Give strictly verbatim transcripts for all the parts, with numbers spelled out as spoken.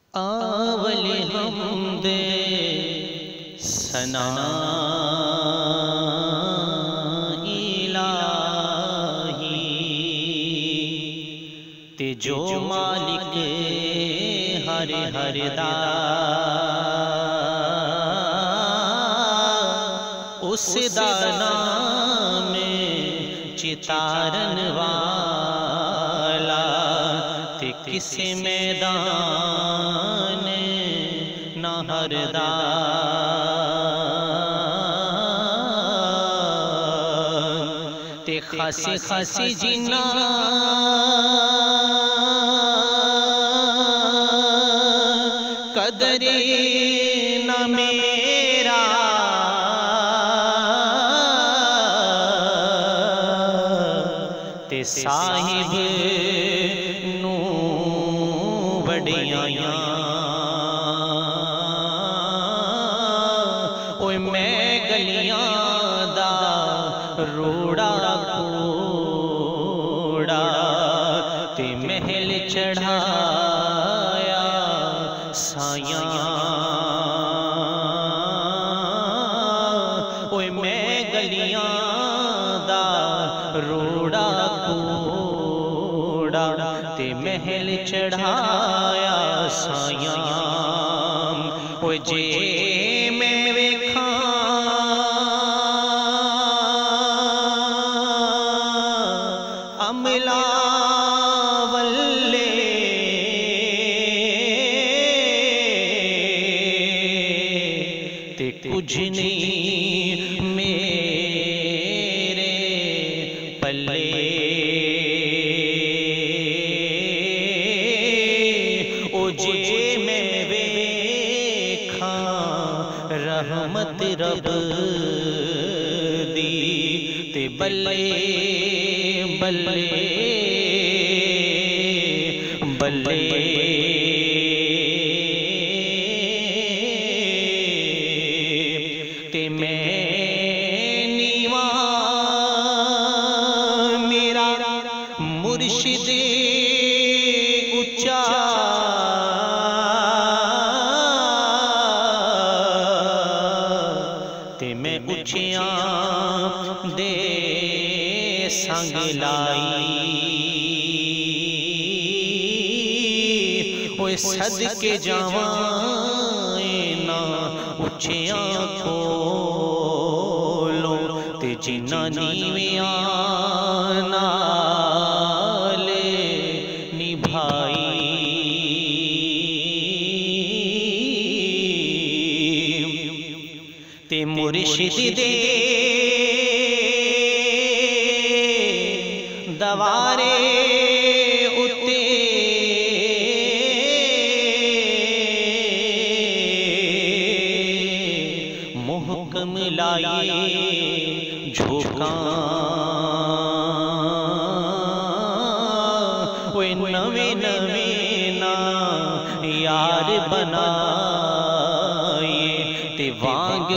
all حمد ثنا الہی تے جو مالک ہر ہر دا اس دا نام چتارن والا تے کس میدان نہ ہر دا تے خاصی خاصی جنا قدری نہ میرا تے صاحب نو بڑیاں اوے میں گلیاں دا روڑا کوڑا تے محل چڑھایا سایاں اوے میں گلیاں دا روڑا کوڑا تے محل چڑھایا سایاں اوے جے میں ویکھاں عملہ والے تے کچھ نہیں میرے پلے او جے میں ویکھاں رحمت رب دی تے بلے بلے بلے تے میں نیواں میرا مرشد اچا تے میں اچھیاں دے سنگ لائی اوے صدقے جاواں نا اچھیاں کھولو تے جنہ نیویاں نال نبھائی تے مرشد دے دوارے اتے محکم لائے جھوکاں اوے نوے نوے نا یار بنائے تے وانگ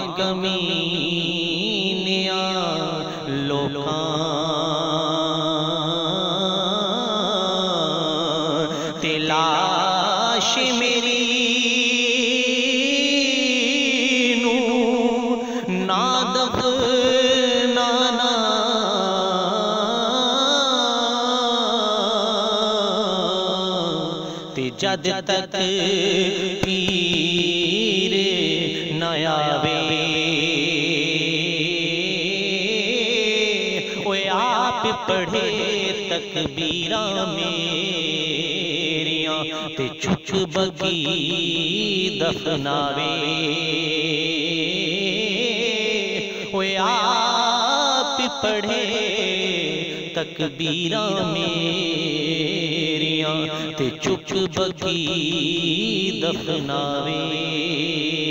کمینیاں لوکاں تے لاش میری نو نا دفنانا تے جد تک پیر نہ آوے اوے آپ پڑھے تکبیراں میریاں تے چک بگی دفناوے اوے آپ پڑھے تکبیراں میریاں تے چک بگی دفناوے